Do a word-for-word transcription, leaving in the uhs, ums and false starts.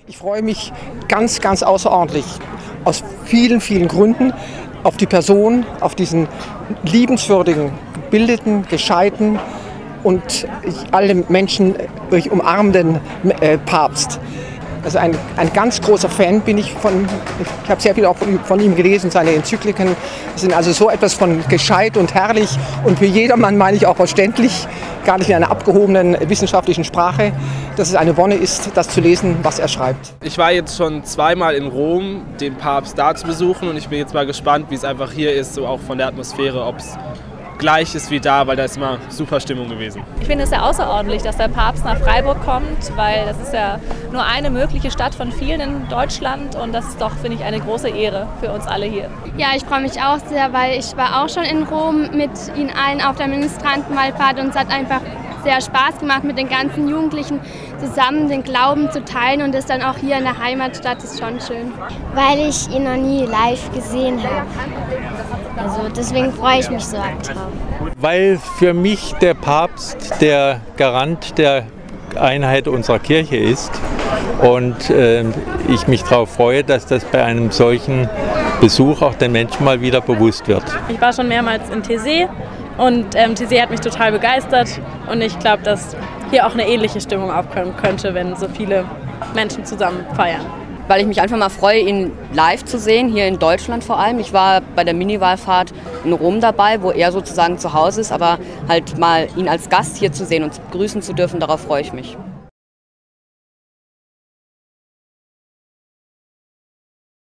Ich freue mich ganz, ganz außerordentlich aus vielen, vielen Gründen auf die Person, auf diesen liebenswürdigen, gebildeten, gescheiten und alle Menschen durch umarmenden äh, Papst. Also ein, ein ganz großer Fan bin ich von, ich habe sehr viel auch von, von ihm gelesen, seine Enzykliken sind also so etwas von gescheit und herrlich und für jedermann meine ich auch verständlich, gar nicht in einer abgehobenen wissenschaftlichen Sprache, dass es eine Wonne ist, das zu lesen, was er schreibt. Ich war jetzt schon zweimal in Rom, den Papst da zu besuchen und ich bin jetzt mal gespannt, wie es einfach hier ist, so auch von der Atmosphäre, ob es gleich ist wie da, weil da ist immer super Stimmung gewesen. Ich finde es sehr außerordentlich, dass der Papst nach Freiburg kommt, weil das ist ja nur eine mögliche Stadt von vielen in Deutschland und das ist doch, finde ich, eine große Ehre für uns alle hier. Ja, ich freue mich auch sehr, weil ich war auch schon in Rom mit Ihnen allen auf der Ministrantenwallfahrt und es hat einfach sehr Spaß gemacht, mit den ganzen Jugendlichen zusammen den Glauben zu teilen und das dann auch hier in der Heimatstadt ist schon schön. Weil ich ihn noch nie live gesehen habe. Also deswegen freue ich mich so drauf. Weil für mich der Papst der Garant der Einheit unserer Kirche ist und äh, ich mich darauf freue, dass das bei einem solchen Besuch auch den Menschen mal wieder bewusst wird. Ich war schon mehrmals in Taizé und ähm, Taizé hat mich total begeistert und ich glaube, dass hier auch eine ähnliche Stimmung aufkommen könnte, wenn so viele Menschen zusammen feiern. Weil ich mich einfach mal freue, ihn live zu sehen, hier in Deutschland vor allem. Ich war bei der Mini-Wallfahrt in Rom dabei, wo er sozusagen zu Hause ist, aber halt mal ihn als Gast hier zu sehen und grüßen zu dürfen, darauf freue ich mich.